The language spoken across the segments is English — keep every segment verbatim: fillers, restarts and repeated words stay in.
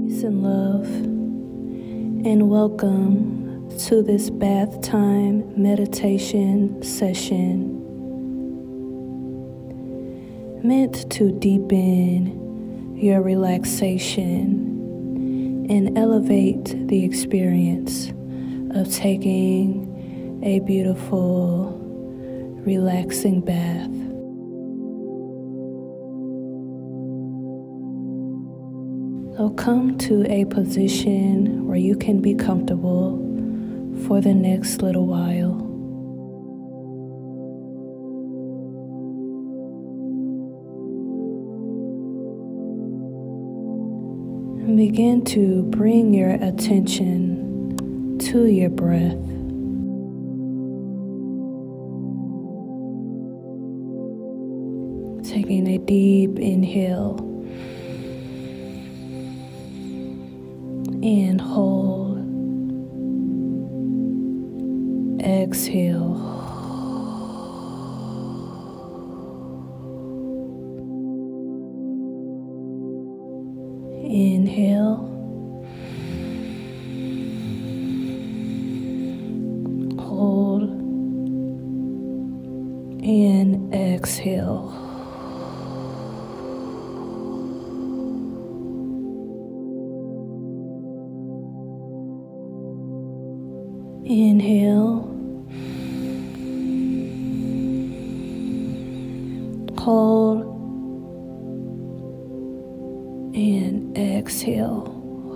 Peace and love, and welcome to this bath time meditation session meant to deepen your relaxation and elevate the experience of taking a beautiful, relaxing bath. So come to a position where you can be comfortable for the next little while. And begin to bring your attention to your breath. Taking a deep inhale. And hold. Exhale. Inhale. Hold. And exhale. Inhale, hold, and exhale.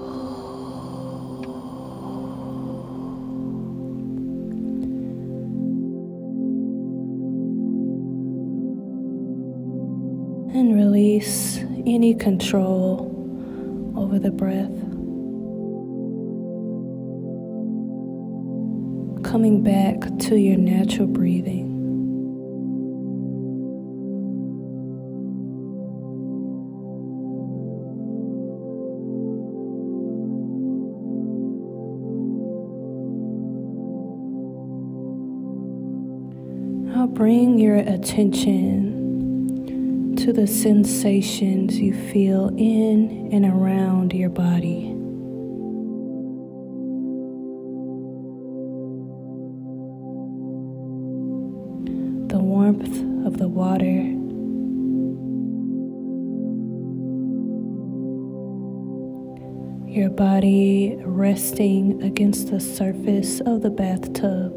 And release any control over the breath. Coming back to your natural breathing. Now bring your attention to the sensations you feel in and around your body. The warmth of the water, your body resting against the surface of the bathtub,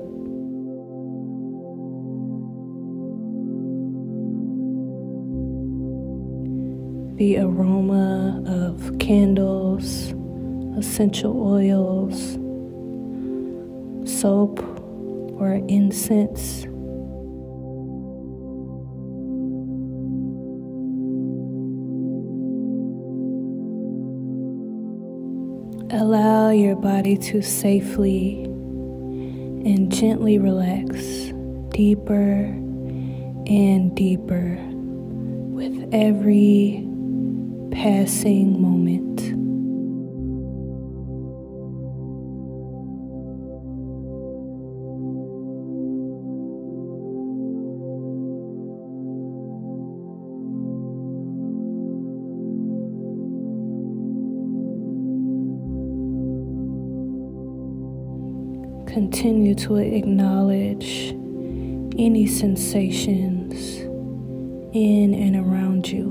the aroma of candles, essential oils, soap, or incense. Allow your body to safely and gently relax deeper and deeper with every passing moment. Continue to acknowledge any sensations in and around you.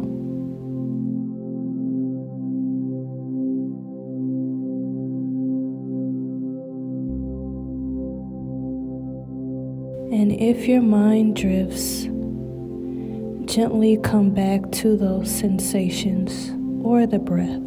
And if your mind drifts, gently come back to those sensations or the breath.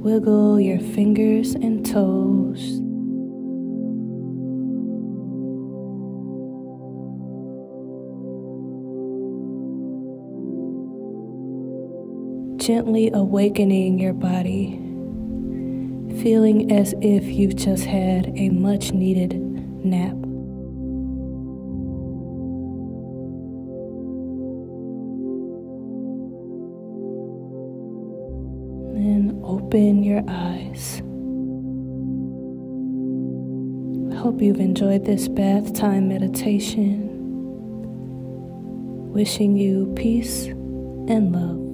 Wiggle your fingers and toes. Gently awakening your body, feeling as if you've just had a much needed nap. Then open your eyes. I hope you've enjoyed this bath time meditation. Wishing you peace and love.